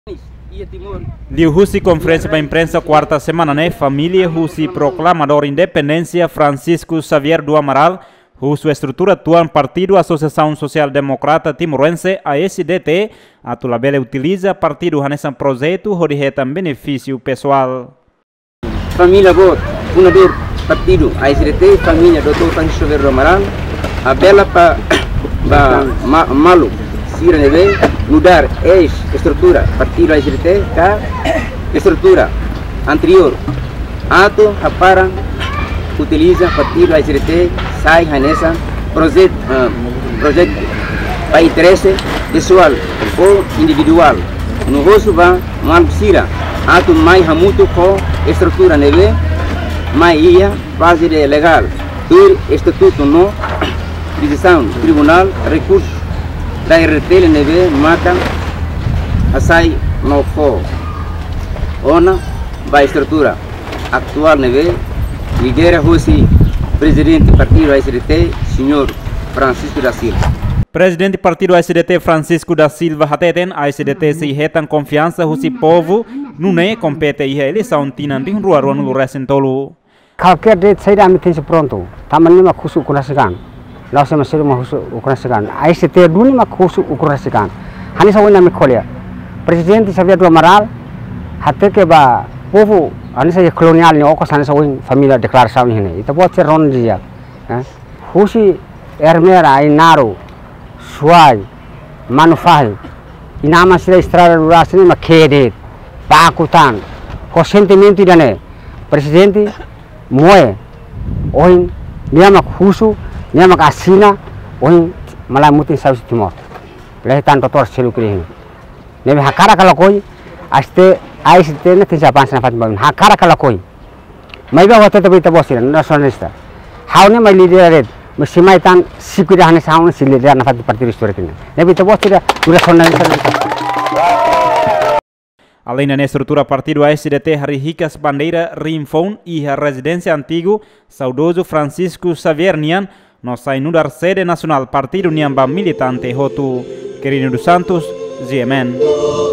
Liu Husi conferência para imprensa quarta semana, né? Família Husi proclamador independência Francisco Xavier do Amaral, sua estrutura atua no Partido Associação Social Democrata Timorense, a SDT, a Tulabela utiliza partido nesse projeto, onde tem benefício pessoal. Família Bot, fundador partido ASDT, família Dr. Francisco Xavier do Amaral, a bela para malu, sira neve, mudar estrutura partido ASDT, ka estrutura anterior, ato para utiliza partido ASDT, sai nessa projeto para interesse pessoal ou individual. No rosto vai malsira, ato mais muito com estrutura neve, mais ia fase legal, por estatuto no decisão tribunal recurso da RT neve mata a sai no fo, ona vai estrutura atual neve lidera hoje presidente do partido ASDT, senhor Francisco da Silva. Presidente do partido ASDT Francisco da Silva hateten ASDT se retan confiança hoje povo não é compete e eleição tinan di rua no recentolo. Qualquer dia sairá me tem pronto. Taman ma khusu ukurasikan. Law sama seru ma khusu ukurasikan. ASDT duni ma khusu ukurasikan. Hani sawina me kholia. Presidente Xavier do Amaral hateke ba povo ani sa kolonial ni oko sana sawin família declaração ni hene. Ita buat ron dia. Husi ermera ai naro suai manufai inama sila estrada durasini ma kede pakutan ko sentimento dane presidente moe oin niama khusu niama asina oin malamutin saus timor lehitan totor selu kri nebe hakara kala koi aste ASDT ne tinja pansa na fatin hakara kala koi maiba hote to bita bosira nasionalista haune mai leader Mesimai tan sikuda hane saun silida na fatin partido histórico ne bita bosira nasionalista. Além da estrutura partido ASDT hari ricas bandeira Rinfon e a residência antigo saudoso Francisco Xavier Nian no sai nudar sede nacional partido Niamba militante Hotu Quirino dos Santos, GMN.